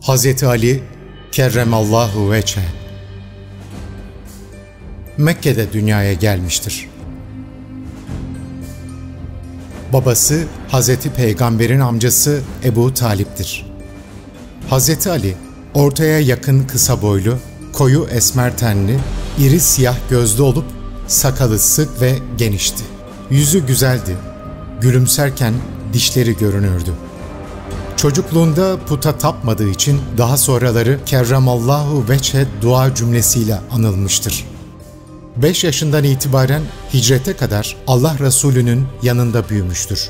Hazreti Ali kerremallahu veçhe Mekke'de dünyaya gelmiştir. Babası Hazreti Peygamber'in amcası Ebu Talip'tir. Hazreti Ali ortaya yakın kısa boylu, koyu esmer tenli, iri siyah gözlü olup sakalı sık ve genişti. Yüzü güzeldi, gülümserken dişleri görünürdü. Çocukluğunda puta tapmadığı için daha sonraları kerremallahu veçhe dua cümlesiyle anılmıştır. 5 yaşından itibaren hicrete kadar Allah Resulü'nün yanında büyümüştür.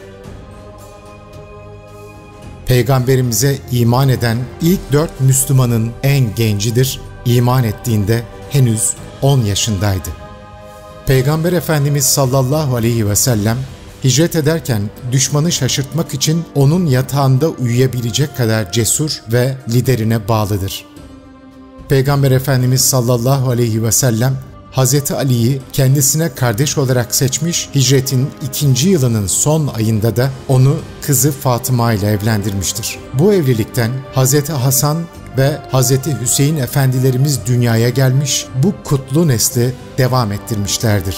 Peygamberimize iman eden ilk 4 Müslümanın en gencidir, iman ettiğinde henüz 10 yaşındaydı. Peygamber Efendimiz sallallahu aleyhi ve sellem hicret ederken düşmanı şaşırtmak için onun yatağında uyuyabilecek kadar cesur ve liderine bağlıdır. Peygamber Efendimiz sallallahu aleyhi ve sellem Hazreti Ali'yi kendisine kardeş olarak seçmiş, hicretin 2. yılının son ayında da onu kızı Fatıma ile evlendirmiştir. Bu evlilikten Hazreti Hasan ve Hazreti Hüseyin efendilerimiz dünyaya gelmiş, bu kutlu nesli devam ettirmişlerdir.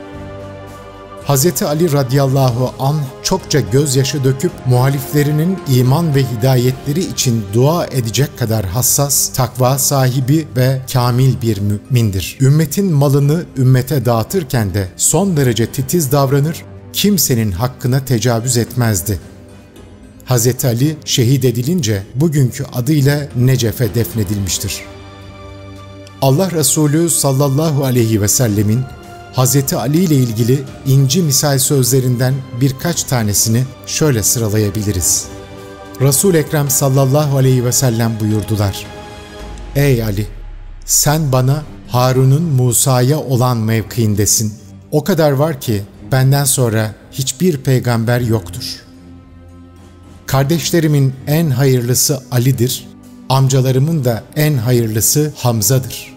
Hazreti Ali radıyallahu anh çokça gözyaşı döküp muhaliflerinin iman ve hidayetleri için dua edecek kadar hassas, takva sahibi ve kamil bir mümindir. Ümmetin malını ümmete dağıtırken de son derece titiz davranır, kimsenin hakkına tecavüz etmezdi. Hazreti Ali şehit edilince bugünkü adıyla Necef'e defnedilmiştir. Allah Resulü sallallahu aleyhi ve sellemin Hazreti Ali ile ilgili inci misal sözlerinden birkaç tanesini şöyle sıralayabiliriz. Resul-i Ekrem sallallahu aleyhi ve sellem buyurdular: "Ey Ali, sen bana Harun'un Musa'ya olan mevkiindesin. O kadar var ki benden sonra hiçbir peygamber yoktur. Kardeşlerimin en hayırlısı Ali'dir, amcalarımın da en hayırlısı Hamza'dır.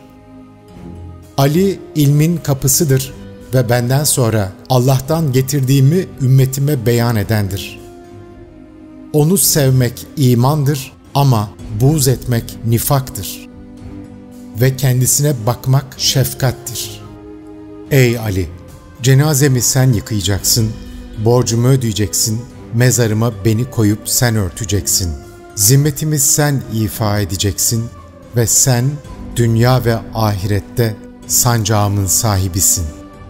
Ali ilmin kapısıdır ve benden sonra Allah'tan getirdiğimi ümmetime beyan edendir. Onu sevmek imandır ama buğz etmek nifaktır ve kendisine bakmak şefkattir. Ey Ali, cenazemi sen yıkayacaksın, borcumu ödeyeceksin, mezarıma beni koyup sen örteceksin. Zimmetimi sen ifa edeceksin ve sen dünya ve ahirette sancağımın sahibisin."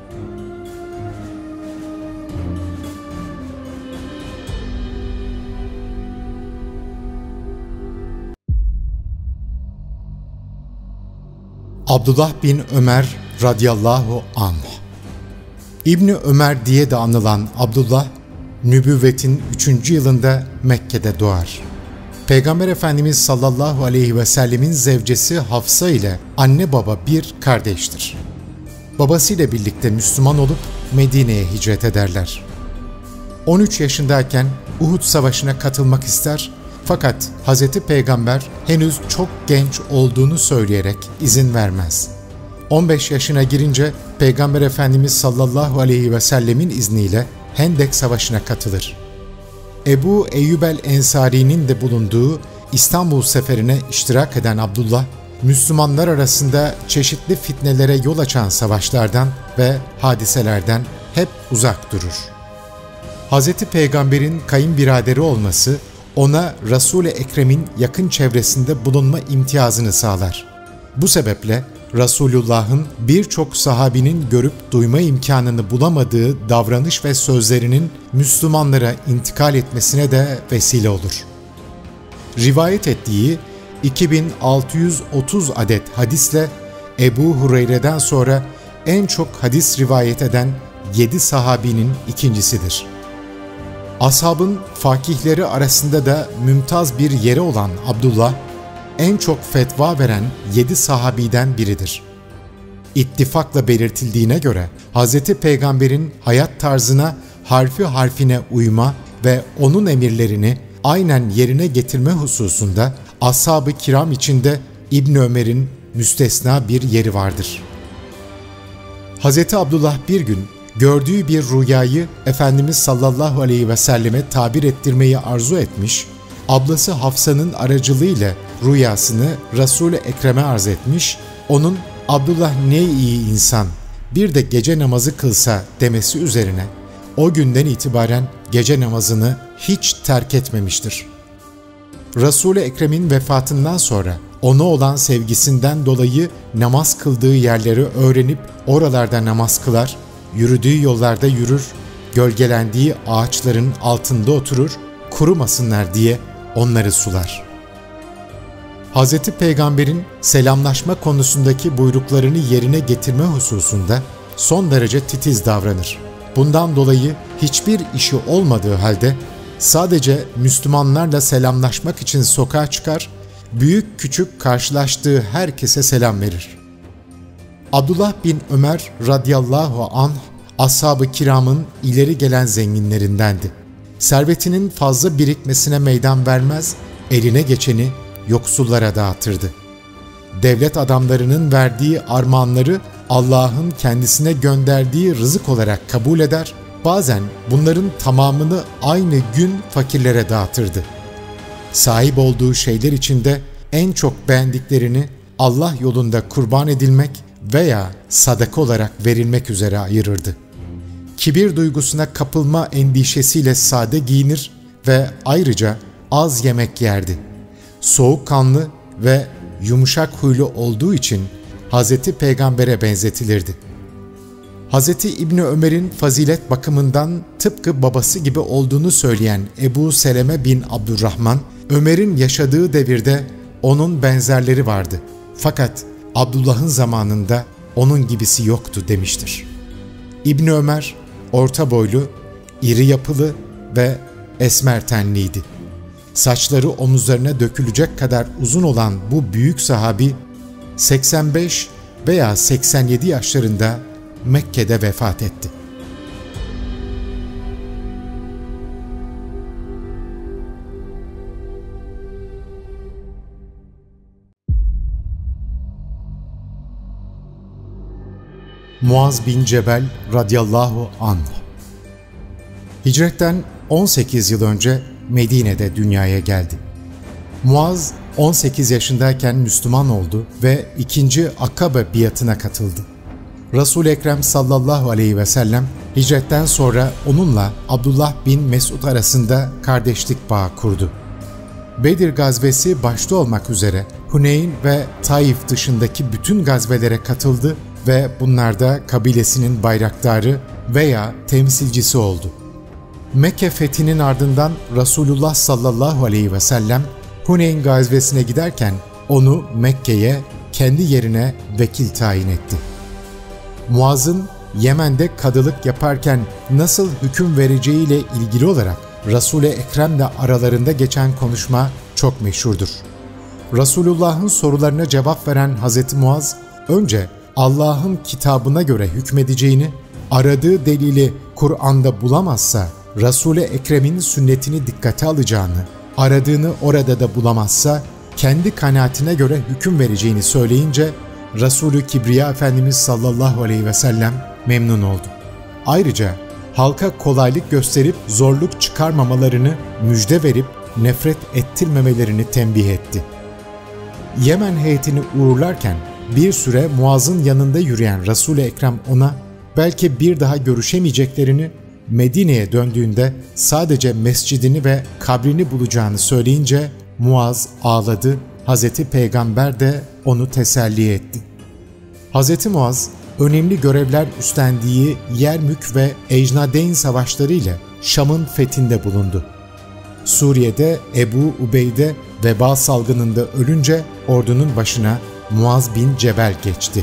Abdullah bin Ömer radıyallahu anh. İbni Ömer diye de anılan Abdullah, nübüvvetin 3. yılında Mekke'de doğar. Peygamber Efendimiz sallallahu aleyhi ve sellemin zevcesi Hafsa ile anne baba bir kardeştir. Babasıyla birlikte Müslüman olup Medine'ye hicret ederler. 13 yaşındayken Uhud Savaşı'na katılmak ister fakat Hazreti Peygamber henüz çok genç olduğunu söyleyerek izin vermez. 15 yaşına girince Peygamber Efendimiz sallallahu aleyhi ve sellemin izniyle Hendek Savaşı'na katılır. Ebu Eyyub el-Ensari'nin de bulunduğu İstanbul seferine iştirak eden Abdullah, Müslümanlar arasında çeşitli fitnelere yol açan savaşlardan ve hadiselerden hep uzak durur. Hz. Peygamber'in kayınbiraderi olması, ona Resul-i Ekrem'in yakın çevresinde bulunma imtiyazını sağlar. Bu sebeple Resulullah'ın birçok sahabinin görüp duyma imkanını bulamadığı davranış ve sözlerinin Müslümanlara intikal etmesine de vesile olur. Rivayet ettiği 2630 adet hadisle Ebu Hureyre'den sonra en çok hadis rivayet eden 7 sahabinin ikincisidir. Ashabın fakihleri arasında da mümtaz bir yeri olan Abdullah, en çok fetva veren 7 sahabiden biridir. İttifakla belirtildiğine göre Hz. Peygamber'in hayat tarzına harfi harfine uyma ve onun emirlerini aynen yerine getirme hususunda ashab-ı kiram içinde İbn Ömer'in müstesna bir yeri vardır. Hz. Abdullah bir gün gördüğü bir rüyayı Efendimiz sallallahu aleyhi ve selleme tabir ettirmeyi arzu etmiş ablası Hafsa'nın aracılığıyla rüyasını Resul-i Ekrem'e arz etmiş, onun "Abdullah ne iyi insan, bir de gece namazı kılsa" demesi üzerine o günden itibaren gece namazını hiç terk etmemiştir. Resul-i Ekrem'in vefatından sonra ona olan sevgisinden dolayı namaz kıldığı yerleri öğrenip oralarda namaz kılar, yürüdüğü yollarda yürür, gölgelendiği ağaçların altında oturur, kurumasınlar diye onları sular. Hz. Peygamber'in selamlaşma konusundaki buyruklarını yerine getirme hususunda son derece titiz davranır. Bundan dolayı hiçbir işi olmadığı halde sadece Müslümanlarla selamlaşmak için sokağa çıkar, büyük küçük karşılaştığı herkese selam verir. Abdullah bin Ömer radıyallahu anh, ashab-ı kiramın ileri gelen zenginlerindendi. Servetinin fazla birikmesine meydan vermez, eline geçeni yoksullara dağıtırdı. Devlet adamlarının verdiği armağanları Allah'ın kendisine gönderdiği rızık olarak kabul eder, bazen bunların tamamını aynı gün fakirlere dağıtırdı. Sahip olduğu şeyler içinde en çok beğendiklerini Allah yolunda kurban edilmek veya sadaka olarak verilmek üzere ayırırdı. Kibir duygusuna kapılma endişesiyle sade giyinir ve ayrıca az yemek yerdi. Soğukkanlı ve yumuşak huylu olduğu için Hz. Peygamber'e benzetilirdi. Hz. İbni Ömer'in fazilet bakımından tıpkı babası gibi olduğunu söyleyen Ebu Seleme bin Abdurrahman, Ömer'in yaşadığı devirde onun benzerleri vardı. Fakat Abdullah'ın zamanında onun gibisi yoktu demiştir. İbni Ömer, orta boylu, iri yapılı ve esmer tenliydi. Saçları omuzlarına dökülecek kadar uzun olan bu büyük sahabi, 85 veya 87 yaşlarında Mekke'de vefat etti. Muaz bin Cebel radıyallahu anh. Hicretten 18 yıl önce Medine'de dünyaya geldi. Muaz 18 yaşındayken Müslüman oldu ve 2. Akabe biatına katıldı. Resul-i Ekrem sallallahu aleyhi ve sellem hicretten sonra onunla Abdullah bin Mesud arasında kardeşlik bağı kurdu. Bedir gazvesi başta olmak üzere Huneyn ve Taif dışındaki bütün gazvelere katıldı ve bunlarda kabilesinin bayraktarı veya temsilcisi oldu. Mekke fethinin ardından Resulullah sallallahu aleyhi ve sellem Huneyn gazvesine giderken onu Mekke'ye kendi yerine vekil tayin etti. Muaz'ın Yemen'de kadılık yaparken nasıl hüküm vereceğiyle ilgili olarak Resul-i Ekrem'le aralarında geçen konuşma çok meşhurdur. Resulullah'ın sorularına cevap veren Hz. Muaz, önce Allah'ın kitabına göre hükmedeceğini, aradığı delili Kur'an'da bulamazsa Resul-i Ekrem'in sünnetini dikkate alacağını, aradığını orada da bulamazsa kendi kanaatine göre hüküm vereceğini söyleyince Resulü Kibriya Efendimiz sallallahu aleyhi ve sellem memnun oldu. Ayrıca halka kolaylık gösterip zorluk çıkarmamalarını müjde verip nefret ettirmemelerini tembih etti. Yemen heyetini uğurlarken bir süre Muaz'ın yanında yürüyen Resul-i Ekrem ona belki bir daha görüşemeyeceklerini, Medine'ye döndüğünde sadece mescidini ve kabrini bulacağını söyleyince Muaz ağladı, Hazreti Peygamber de onu teselli etti. Hazreti Muaz, önemli görevler üstlendiği Yermük ve Ecnadeyn savaşları ile Şam'ın fethinde bulundu. Suriye'de Ebu Ubeyde veba salgınında ölünce ordunun başına Muaz bin Cebel geçti.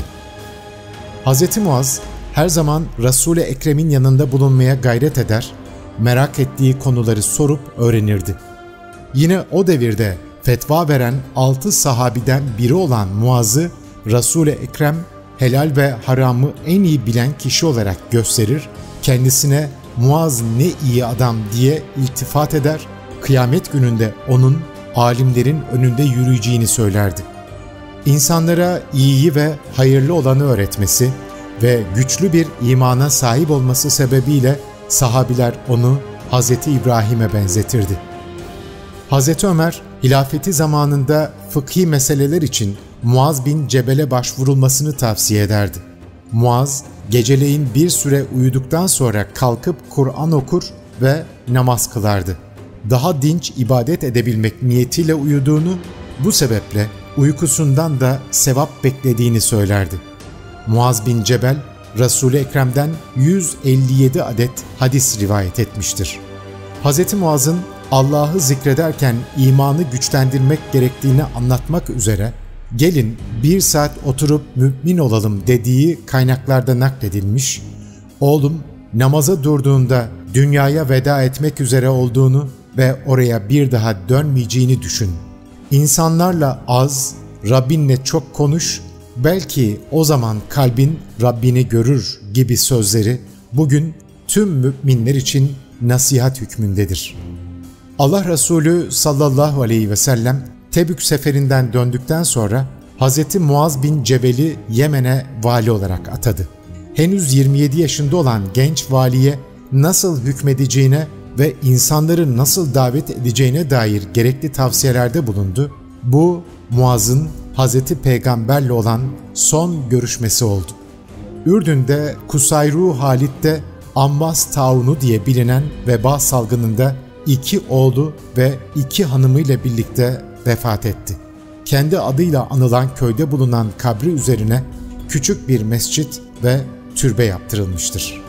Hazreti Muaz her zaman Resul-i Ekrem'in yanında bulunmaya gayret eder, merak ettiği konuları sorup öğrenirdi. Yine o devirde fetva veren 6 sahabiden biri olan Muaz'ı Resul-i Ekrem helal ve haramı en iyi bilen kişi olarak gösterir, kendisine Muaz ne iyi adam diye iltifat eder, kıyamet gününde onun alimlerin önünde yürüyeceğini söylerdi. İnsanlara iyiyi ve hayırlı olanı öğretmesi ve güçlü bir imana sahip olması sebebiyle sahabiler onu Hz. İbrahim'e benzetirdi. Hazreti Ömer, hilafeti zamanında fıkhi meseleler için Muaz bin Cebel'e başvurulmasını tavsiye ederdi. Muaz, geceleyin bir süre uyuduktan sonra kalkıp Kur'an okur ve namaz kılardı. Daha dinç ibadet edebilmek niyetiyle uyuduğunu, bu sebeple uykusundan da sevap beklediğini söylerdi. Muaz bin Cebel, Resul-i Ekrem'den 157 adet hadis rivayet etmiştir. Hz. Muaz'ın Allah'ı zikrederken imanı güçlendirmek gerektiğini anlatmak üzere "Gelin bir saat oturup mümin olalım" dediği kaynaklarda nakledilmiş, "Oğlum namaza durduğunda dünyaya veda etmek üzere olduğunu ve oraya bir daha dönmeyeceğini düşün. İnsanlarla az, Rabbinle çok konuş, belki o zaman kalbin Rabbini görür" gibi sözleri bugün tüm müminler için nasihat hükmündedir. Allah Resulü sallallahu aleyhi ve sellem Tebük seferinden döndükten sonra Hz. Muaz bin Cebel'i Yemen'e vali olarak atadı. Henüz 27 yaşında olan genç valiye nasıl hükmedeceğine ve insanları nasıl davet edeceğine dair gerekli tavsiyelerde bulundu. Bu Muaz'ın Hz. Peygamberle olan son görüşmesi oldu. Ürdün'de Kusayru Halit'te Ammas taunu diye bilinen veba salgınında 2 oğlu ve 2 hanımıyla birlikte vefat etti. Kendi adıyla anılan köyde bulunan kabri üzerine küçük bir mescit ve türbe yaptırılmıştır.